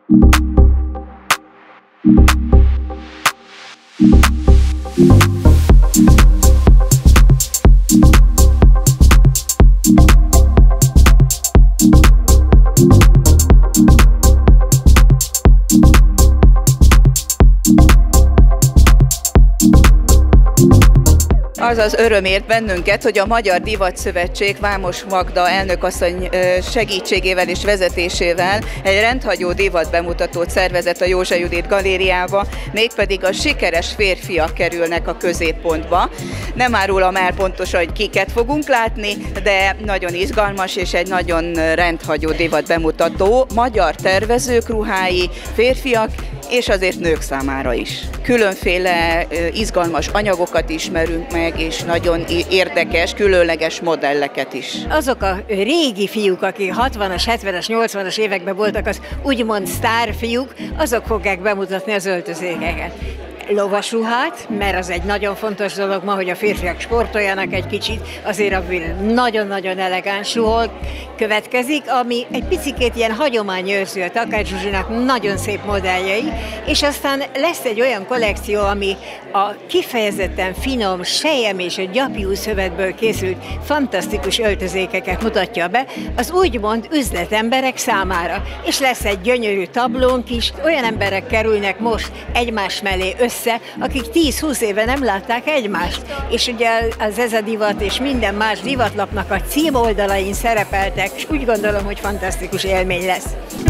Az az öröm ért bennünket, hogy a Magyar Divatszövetség Vámos Magda elnökasszony segítségével és vezetésével egy rendhagyó divatbemutatót szervezett a Józsa Judit galériába, mégpedig a sikeres férfiak kerülnek a középpontba. Nem árulom el pontosan, hogy kiket fogunk látni, de nagyon izgalmas és egy nagyon rendhagyó divatbemutató, magyar tervezők ruhái, férfiak és azért nők számára is. Különféle izgalmas anyagokat ismerünk meg, és nagyon érdekes, különleges modelleket is. Azok a régi fiúk, akik 60-as, 70-es, 80-as években voltak az úgymond sztárfiúk, azok fogják bemutatni az öltözékeket. Lovasruhát, mert az egy nagyon fontos dolog ma, hogy a férfiak sportoljanak egy kicsit, azért a nagyon-nagyon elegáns ruhok következik, ami egy picikét ilyen hagyományőrző, a Takács Zsuzsinak nagyon szép modelljei, és aztán lesz egy olyan kollekció, ami a kifejezetten finom selyem és a gyapjú szövetből készült fantasztikus öltözékeket mutatja be az úgymond üzletemberek számára. És lesz egy gyönyörű tablónk is, olyan emberek kerülnek most egymás mellé össze, akik 10-20 éve nem látták egymást. És ugye az Ez a Divat és minden más divatlapnak a címoldalain szerepeltek, és úgy gondolom, hogy fantasztikus élmény lesz.